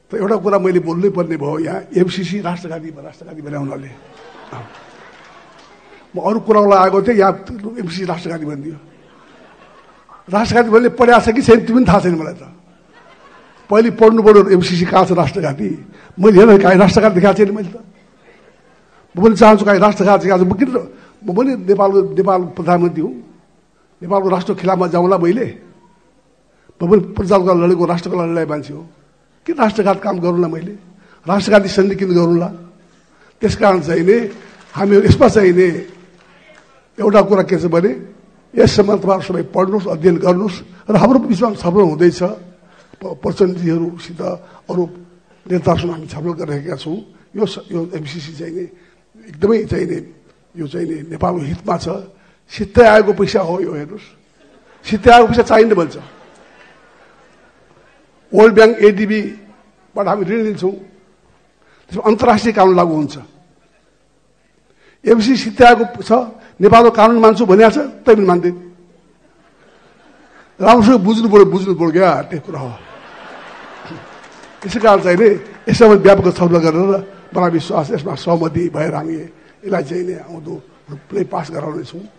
त एउटा कुरा मैले बोल्नै पर्ने भयो यहाँ एमसीसी राष्ट्रघाती बनाउनाले म अरू कुरालाई आएको थिएँ यहाँ एमसीसी राष्ट्रघाती भनिदियो राष्ट्रघाती मैले पढाएको छ कि छैन त्यो पनि थाहा छैन मलाई त पहिले पढ्नु पर्यो एमसीसी कहाँ छ राष्ट्रघाती मैले हेर्न कहीँ राष्ट्रघाती देखाएको छैन मैले त म पनि चाहन्छु कहीँ राष्ट्रघाती देखाएको छ म किन म पनि नेपाल प्रधानमन्त्री हुँ नेपालको राष्ट्रको खिलाफमा जाउँला मैले म पनि प्रजाको लडेको राष्ट्रको लडाइ मान्छे हो किन राष्ट्रघात काम गरौँला मैले राष्ट्रघाती सन्धि किन गरौँला त्यसकारण चाहिँ नि हामीहरू यसमा चाहिँ नि एउटा कुरा के छ भने यससम्म तपाईँहरू सबै पढ्नुहोस् अध्ययन गर्नुहोस् र हाम्रो बिचमा छलफल हुँदैछ प्रचण्डजीहरूसित अरू नेताहरूसँग हामी छलफल गरिरहेका छौँ यो एमसीसी चाहिँ नि एकदमै चाहिँ नि यो चाहिँ नि नेपालको हितमा छ सित्तै आएको पैसा हो यो हेर्नुहोस् सित्तै आएको पैसा चाहिने भन्छ वर्ल्ड ब्याङ्क एडिबीबाट हामी ऋण लिन्छौँ त्यसमा अन्तर्राष्ट्रिय कानुन लागू हुन्छ एमसीसी सित्तै आएको छ नेपालको कानुन मान्छु भनिएको छ तै पनि मान्दैन राम्रोसँग बुझ्नु पऱ्यो क्या त्यो कुरा हो यसै कारण चाहिँ नि यसमा व्यापक छलफल गरेर मलाई विश्वास यसमा सहमति भएर हामी यसलाई चाहिँ नि आउँदो पास गराउनेछौँ